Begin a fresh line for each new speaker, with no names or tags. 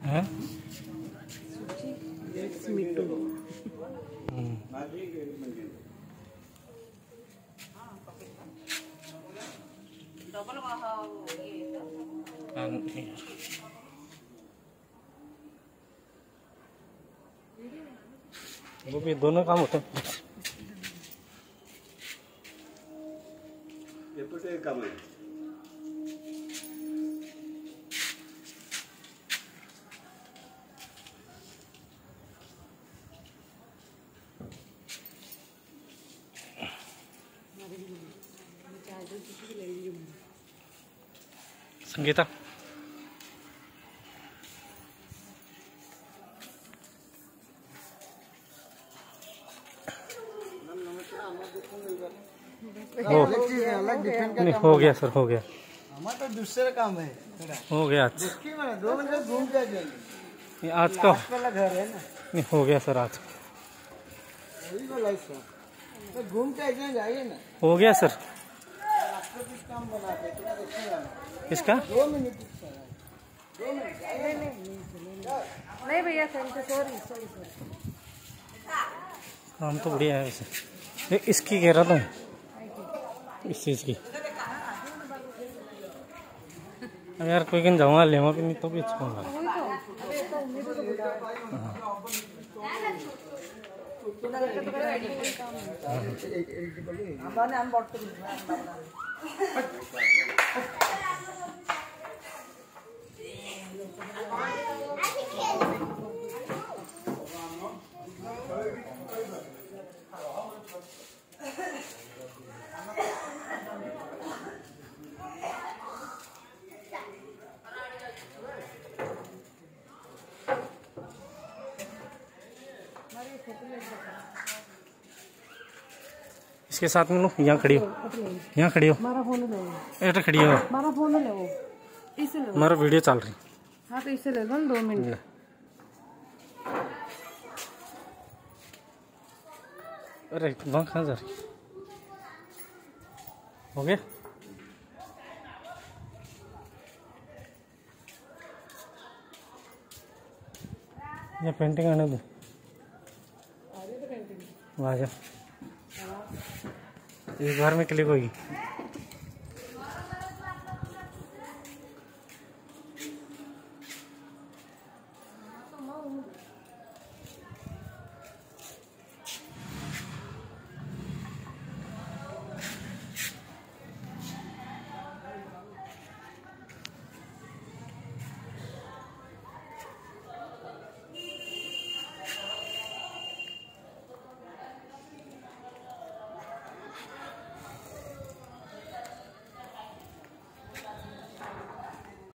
है। वो भी दोनों काम होते हैं।
ये काम है।
संगीता नहीं हो गया सर, हो गया।
हमारा तो दूसरा काम है,
हो गया आज।
2 मिनट घूम के जाएंगे।
आज का
वाला घर है ना,
नहीं हो गया सर आज।
वही वाला हिस्सा तो घूम के जाइए ना।
हो गया सर।
आपको कुछ काम बनाते थोड़ा देखिए
इसका
2 मिनट।
नहीं भैया, सॉरी।
काम तो बढ़िया है वैसे। इसकी कह रहा था, इस चीज़ की। यार कोई कहीं जाऊँगा लेवा भी नहीं तो भी अच्छा होगा। इसके साथ में लो, यहाँ खड़ी हो, यहाँ खड़ी हो, ऐसे खड़ी हो, हमारा वीडियो चल रही।
हाँ तो इसे ले लो 2 मिनट।
अरे वहाँ कहाँ जा रही? हो गया। ये पेंटिंग आने दो, आ जा। एक बार में क्लिक होगी।